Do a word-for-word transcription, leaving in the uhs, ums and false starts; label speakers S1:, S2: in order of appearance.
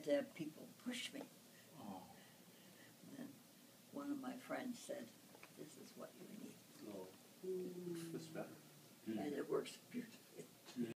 S1: to have people push me.
S2: Oh.
S1: And then one of my friends said, "This is what you need,"
S2: Oh. That's better.
S1: and it works beautifully.